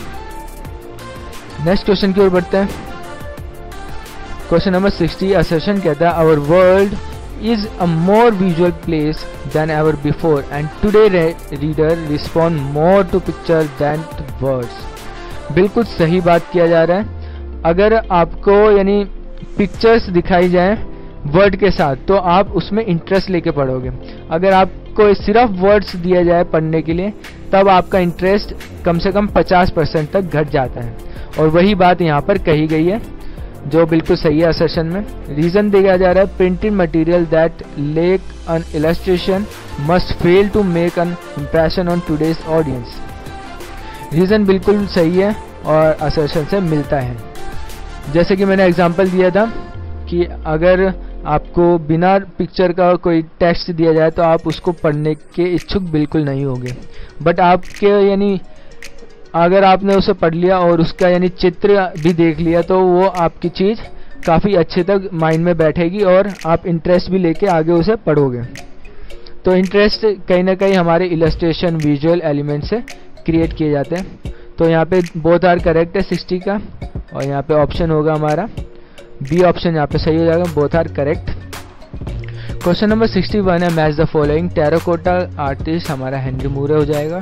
नेक्स्ट क्वेश्चन की ओर बढ़ते हैं। क्वेश्चन नंबर सिक्सटी, असर्शन कहता है our world is a more visual place than ever before and today reader respond more to picture than to words। बिल्कुल सही बात किया जा रहा है। अगर आपको यानी पिक्चर्स दिखाई जाए वर्ड के साथ तो आप उसमें इंटरेस्ट लेके पढ़ोगे। अगर आपको सिर्फ वर्ड्स दिया जाए पढ़ने के लिए तब आपका इंटरेस्ट कम से कम पचास परसेंट तक घट जाता है, और वही बात यहाँ पर कही गई है जो बिल्कुल सही है असर्शन में। रीजन दिया जा रहा है printed material that lack an illustration must fail to make an impression on today's audience. Reason बिल्कुल सही है और असर्शन से मिलता है। जैसे कि मैंने एग्जांपल दिया था कि अगर आपको बिना पिक्चर का कोई टेक्स्ट दिया जाए तो आप उसको पढ़ने के इच्छुक बिल्कुल नहीं होंगे, बट आपके यानी अगर आपने उसे पढ़ लिया और उसका यानी चित्र भी देख लिया तो वो आपकी चीज़ काफ़ी अच्छे तक माइंड में बैठेगी और आप इंटरेस्ट भी लेके आगे उसे पढ़ोगे। तो इंटरेस्ट कहीं ना कहीं हमारे इलस्ट्रेशन विजुअल एलिमेंट से क्रिएट किए जाते हैं। तो यहाँ पे बोथ आर करेक्ट है सिक्सटी का, और यहाँ पे ऑप्शन होगा हमारा बी ऑप्शन यहाँ पे सही हो जाएगा, both are correct. Question number sixty one है match the following. Terracotta artist हमारा हेनरी मूरे हो जाएगा।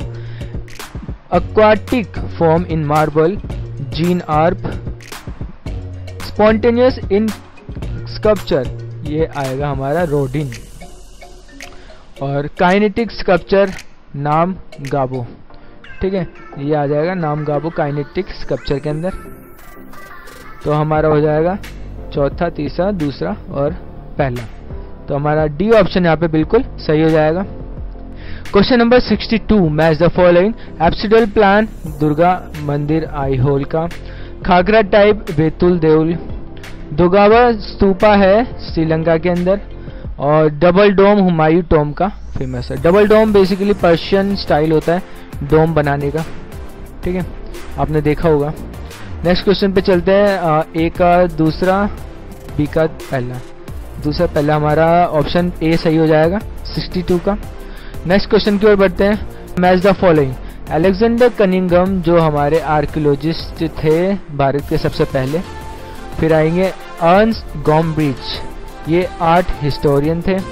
aquatic form in marble, Jean Arp। spontaneous in sculpture ये आएगा हमारा रोडिन, और काइनेटिक स्कल्पचर नाम गाबो। ठीक है, ये आ जाएगा नाम गाबो काइनेटिक स्कल्पचर के अंदर। तो हमारा हो जाएगा चौथा, तीसरा, दूसरा और पहला। तो हमारा डी ऑप्शन यहाँ पे बिल्कुल सही हो जाएगा। Question number sixty two match the following. Apsidal plan Durga Mandir Aihole का। खागरा टाइप बेतुल देउल। दुगावा स्तूपा है श्रीलंका के अंदर, और डबल डोम हुमायूं टॉम का फेमस है। Double dome basically Persian style होता है डोम बनाने का, ठीक है, आपने देखा होगा। नेक्स्ट क्वेश्चन पे चलते हैं। ए का दूसरा, बी का पहला। दूसरा पहला हमारा ऑप्शन ए सही हो जाएगा सिक्सटी टू का। नेक्स्ट क्वेश्चन की ओर बढ़ते हैं। Match the following. Alexander Cunningham जो हमारे आर्कियोलॉजिस्ट थे भारत के सबसे पहले। फिर आएंगे अर्न्स्ट गॉम्ब्रिच, ये आर्ट हिस्टोरियन थे।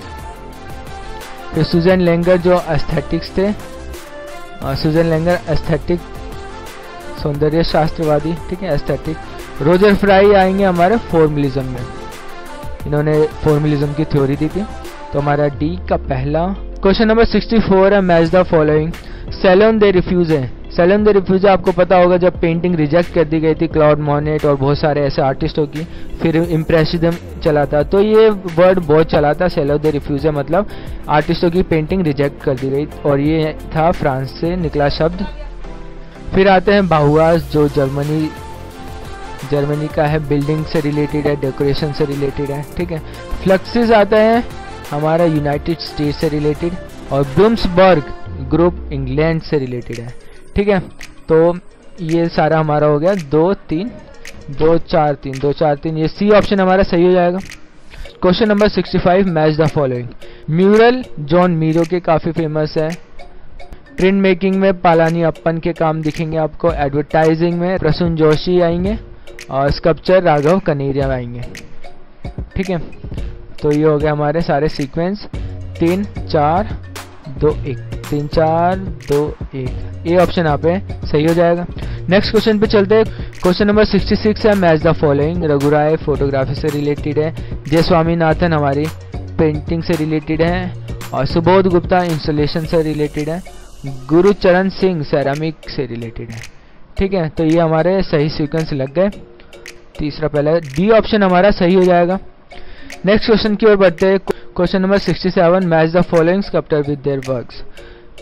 फिर सुजन लेंगर जो एस्थेटिक्स थे। सुजन लेंगर एस्थेटिक सौंदर्य शास्त्रवादी, ठीक है, एस्थेटिक। रोजर फ्राई आएंगे हमारे फॉर्मलिज्म में, इन्होंने फॉर्मलिज्म की थ्योरी दी थी। तो हमारा डी का पहला। क्वेश्चन नंबर सिक्सटी फोर है match the following. Salon des Refusés है। सैलोन दे रिफ्यूज आपको पता होगा जब पेंटिंग रिजेक्ट कर दी गई थी क्लाउड मोनेट और बहुत सारे ऐसे आर्टिस्टों की, फिर इम्प्रेसिज्म चला था, तो ये वर्ड बहुत चला था सैलोन दे रिफ्यूज, मतलब आर्टिस्टों की पेंटिंग रिजेक्ट कर दी गई, और ये था फ्रांस से निकला शब्द। फिर आते हैं बाहुआस जो जर्मनी जर्मनी का है, बिल्डिंग से रिलेटेड है, डेकोरेशन से रिलेटेड है, ठीक है। फ्लक्सिस आता है हमारा यूनाइटेड स्टेट से रिलेटेड, और ब्लूम्सबर्ग ग्रुप इंग्लैंड से रिलेटेड है, ठीक है। तो ये सारा हमारा हो गया दो तीन दो चार तीन दो चार तीन, ये सी ऑप्शन हमारा सही हो जाएगा। Question number sixty five match the following. Mural Joan Miro के काफी फेमस है। प्रिंट मेकिंग में पालानी अप्पन के काम दिखेंगे आपको। एडवर्टाइजिंग में प्रसून जोशी आएंगे, और स्कल्पचर राघव कनेरिया आएंगे, ठीक है। तो ये हो गया हमारे सारे सीक्वेंस तीन चार दो एक, तीन चार दो एक, ए ऑप्शन यहाँ पे सही हो जाएगा। नेक्स्ट क्वेश्चन पे चलते हैं। क्वेश्चन नंबर सिक्सटी सिक्स है मैच द फॉलोइंग। रघुराय फोटोग्राफी से रिलेटेड है। जय स्वामीनाथन हमारी पेंटिंग से रिलेटेड है, और सुबोध गुप्ता इंस्टॉलेशन से रिलेटेड है। गुरुचरण सिंह सेरामिक से रिलेटेड है, ठीक है। तो ये हमारे सही सीक्वेंस लग गए। तीसरा पहला डी ऑप्शन हमारा सही हो जाएगा। नेक्स्ट क्वेश्चन की ओर बढ़ते हैं। Question number sixty seven match the following sculptor with their works.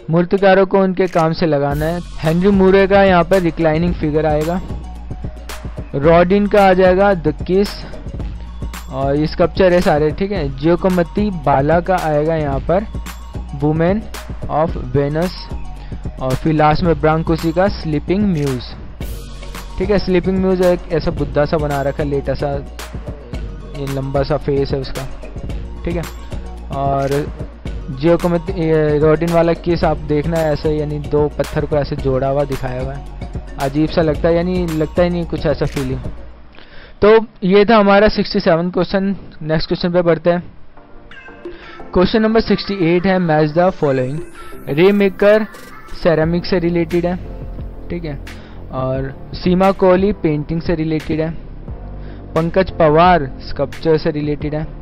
मूर्तिकारों को उनके काम से लगाना है। हेनरी मूरे का यहाँ पर रिक्लाइनिंग फिगर आएगा। रॉडिन का आ जाएगा द किस, और ये स्कल्पचर है सारे, ठीक है। जियोकोमती बाला का आएगा यहाँ पर वुमेन ऑफ वेनस, और फिर लास्ट में ब्रांकुसी का स्लीपिंग म्यूज, ठीक है। स्लीपिंग म्यूज एक ऐसा बुद्धा सा बना रखा है, लेटा सा, ये लंबा सा फेस है उसका, ठीक है। और जियोकोमती रॉडिन वाला केस आप देखना है ऐसे, यानी दो पत्थर को ऐसे जोड़ा हुआ दिखाया हुआ है, अजीब सा लगता है, यानी लगता ही नहीं कुछ ऐसा फीलिंग। तो ये था हमारा सड़सठ क्वेश्चन। नेक्स्ट क्वेश्चन पे बढ़ते हैं। क्वेश्चन नंबर अड़सठ है, match the following. Ray Meeker ceramic से रिलेटेड है, ठीक है। और सीमा कोहली पेंटिंग से रिलेटेड है। पंकज पवार स्कल्पचर से रिलेटेड है।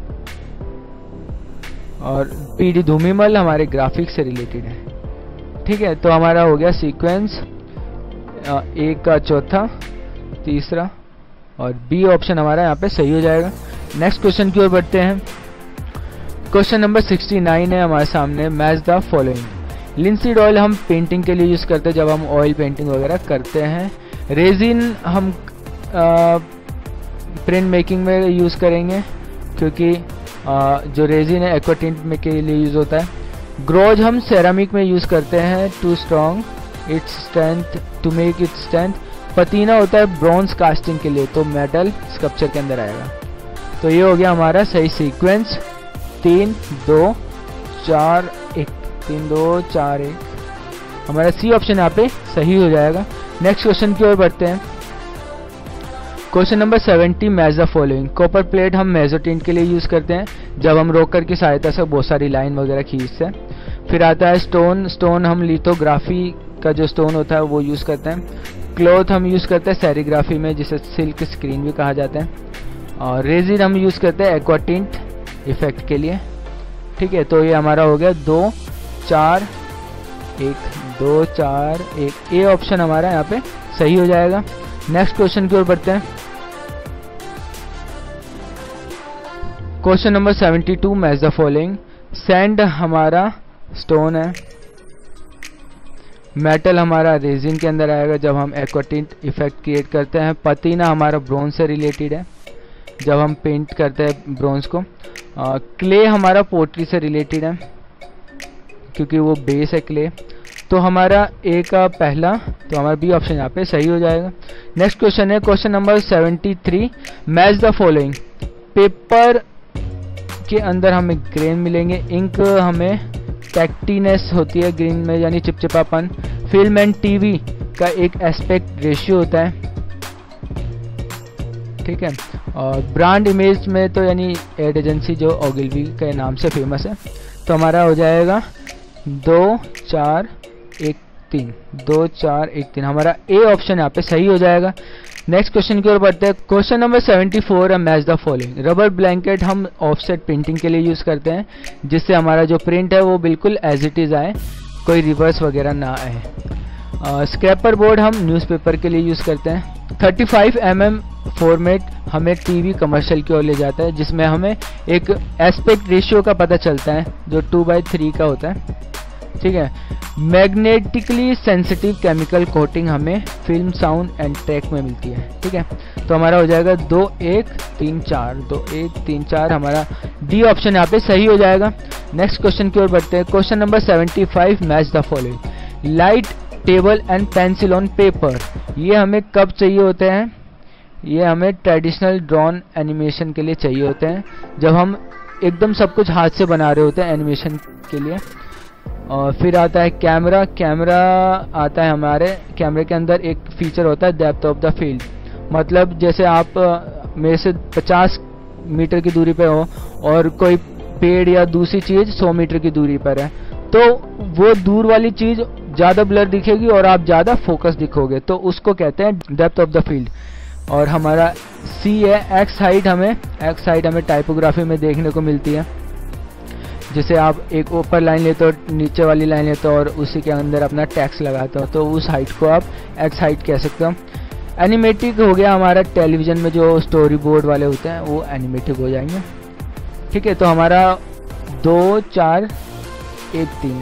और पी डी धूमीमल हमारे ग्राफिक्स से रिलेटेड है, ठीक है। तो हमारा हो गया सीक्वेंस एक का चौथा, तीसरा और बी ऑप्शन हमारा यहाँ पे सही हो जाएगा। नेक्स्ट क्वेश्चन की ओर बढ़ते हैं। क्वेश्चन नंबर उनहत्तर है हमारे सामने, match the following. Linseed oil हम पेंटिंग के लिए यूज करते हैं जब हम ऑयल पेंटिंग वगैरह करते हैं। रेजिन हम प्रिंट मेकिंग में यूज करेंगे, क्योंकि आ, जो रेजिन है एक्वाटिंट में के लिए यूज होता है। ग्रोज हम सेरामिक में यूज करते हैं to strong its strength, to make its strength. Patina होता है ब्रॉन्ज कास्टिंग के लिए, तो मेटल स्कल्पचर के अंदर आएगा। तो ये हो गया हमारा सही सीक्वेंस, तीन दो चार एक, तीन दो चार एक, हमारा सी ऑप्शन यहाँ पे सही हो जाएगा। नेक्स्ट क्वेश्चन की ओर बढ़ते हैं। क्वेश्चन नंबर सत्तर, match the following. Copper plate हम मेजोटिंट के लिए यूज करते हैं जब हम रोकर की सहायता से बहुत सारी लाइन वगैरह खींचते हैं। फिर आता है स्टोन। स्टोन हम लिथोग्राफी का जो स्टोन होता है वो यूज करते हैं। क्लॉथ हम यूज करते हैं सेरिग्राफी में, जिसे सिल्क स्क्रीन भी कहा जाता है। और रेजिन हम यूज करते हैं एक्वाटिंट इफेक्ट के लिए, ठीक है। तो ये हमारा हो गया दो चार एक, दो चार एक, ए ऑप्शन हमारा यहाँ पे सही हो जाएगा। नेक्स्ट क्वेश्चन की ओर बढ़ते हैं। क्वेश्चन नंबर बहत्तर, मैच द फॉलोइंग। सैंड हमारा स्टोन है, मेटल हमारा रेजिन के अंदर आएगा जब हम एक्वाटिंट इफेक्ट क्रिएट करते हैं। पतीना हमारा ब्रोंज से रिलेटेड है जब हम पेंट करते हैं ब्रोंज को। क्ले हमारा पोट्री से रिलेटेड है क्योंकि वो बेस है क्ले। तो हमारा ए का पहला, तो हमारा बी ऑप्शन यहाँ पे सही हो जाएगा। नेक्स्ट क्वेश्चन है क्वेश्चन नंबर तिहत्तर, मैच द फॉलोइंग। पेपर के अंदर हमें ग्रेन मिलेंगे, इंक हमें टैक्टीनेस होती है ग्रीन में, यानी चिपचिपापन। फिल्म एंड टीवी का एक एस्पेक्ट रेशियो होता है, ठीक है। और ब्रांड इमेज में तो यानी एड एजेंसी जो ओगिलवी के नाम से फेमस है। तो हमारा हो जाएगा दो चार एक तीन, दो चार एक तीन, हमारा ए ऑप्शन यहाँ पे सही हो जाएगा। नेक्स्ट क्वेश्चन की ओर बढ़ते हैं। क्वेश्चन नंबर चौहत्तर है, match the following. Rubber blanket हम ऑफसेट प्रिंटिंग के लिए यूज करते हैं जिससे हमारा जो प्रिंट है वो बिल्कुल एज इट इज आए, कोई रिवर्स वगैरह ना आए। स्क्रैपर बोर्ड हम न्यूज़पेपर के लिए यूज करते हैं। पैंतीस एम एम फॉर्मेट हमें टीवी कमर्शियल की ओर ले जाता है जिसमें हमें एक एस्पेक्ट रेशियो का पता चलता है जो टू बाई थ्री का होता है, ठीक है। मैग्नेटिकली सेंसिटिव केमिकल कोटिंग हमें फिल्म, साउंड एंड ट्रैक में मिलती है, ठीक है। तो हमारा हो जाएगा दो एक तीन चार, दो एक तीन चार, हमारा डी ऑप्शन यहाँ पे सही हो जाएगा। नेक्स्ट क्वेश्चन की ओर बढ़ते हैं। क्वेश्चन नंबर पचहत्तर, match the following. Light table and pencil on paper, ये हमें कब चाहिए होते हैं? ये हमें ट्रेडिशनल ड्रॉन एनिमेशन के लिए चाहिए होते हैं जब हम एकदम सब कुछ हाथ से बना रहे होते हैं एनिमेशन के लिए। और फिर आता है कैमरा। कैमरा आता है हमारे कैमरे के अंदर एक फीचर होता है डेप्थ ऑफ द फील्ड, मतलब जैसे आप मेरे से पचास मीटर की दूरी पे हो और कोई पेड़ या दूसरी चीज सौ मीटर की दूरी पर है, तो वो दूर वाली चीज ज्यादा ब्लर दिखेगी और आप ज्यादा फोकस दिखोगे, तो उसको कहते हैं डेप्थ ऑफ द फील्ड। और हमारा सी है एक्स हाइट। हमें एक्स हाइट हमें टाइपोग्राफी में देखने को मिलती है, जैसे आप एक ऊपर लाइन लेते हो, नीचे वाली लाइन लेते हो और उसी के अंदर अपना टैक्स लगाते हो, तो उस हाइट को आप एक्स हाइट कह सकते हो। एनिमेटिक हो गया हमारा, टेलीविजन में जो स्टोरी बोर्ड वाले होते हैं वो एनिमेटिक हो जाएंगे, ठीक है। तो हमारा दो चार एक तीन,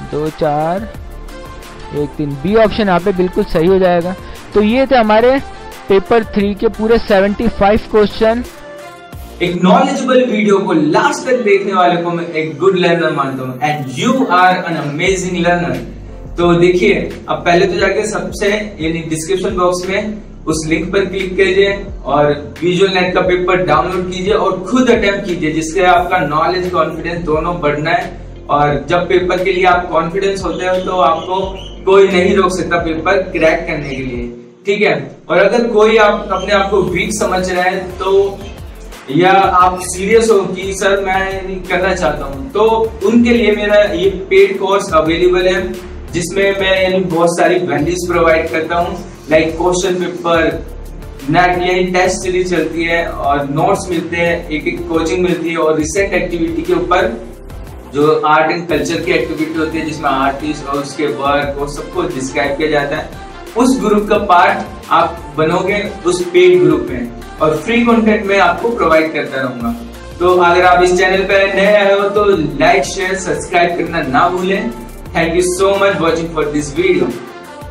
दो चार एक तीन, बी ऑप्शन यहाँ पे बिल्कुल सही हो जाएगा। तो ये थे हमारे पेपर थ्री के पूरे पचहत्तर क्वेश्चन। एक नॉलेजेबल वीडियो को लास्ट तक देखने वाले को मैं एक गुड लर्नर मानता हूँ and you are an amazing learner. तो देखिए, अब पहले तो जाके सबसे यानी डिस्क्रिप्शन बॉक्स में उस लिंक पर क्लिक कीजिए और विजुअल नेट का पेपर डाउनलोड कीजिए और खुद अटेम्प्ट कीजिए, जिससे आपका नॉलेज कॉन्फिडेंस दोनों बढ़ना है। और जब पेपर के लिए आप कॉन्फिडेंस होते हो तो आपको कोई नहीं रोक सकता पेपर क्रैक करने के लिए, ठीक है। और अगर कोई आप अपने आप को वीक समझ रहे हैं तो या आप सीरियस हो कि सर मैं नहीं करना चाहता हूँ, तो उनके लिए मेरा ये पेड कोर्स अवेलेबल है, जिसमें मैं यानी बहुत सारी वैल्यूज प्रोवाइड करता हूँ, लाइक क्वेश्चन पेपर, नेट यानी टेस्ट सीरीज चलती है और नोट्स मिलते हैं, एक एक कोचिंग मिलती है और रिसेंट एक्टिविटी के ऊपर जो आर्ट एंड कल्चर की एक्टिविटी होती है जिसमें आर्टिस्ट और उसके वर्क और सबको डिस्क्राइब किया जाता है, उस ग्रुप का पार्ट आप बनोगे उस पेड ग्रुप में और फ्री कंटेंट में आपको प्रोवाइड करता रहूंगा। तो अगर आप इस चैनल पर नए आए हो तो लाइक शेयर सब्सक्राइब करना ना भूलें। Thank you so much watching for this video.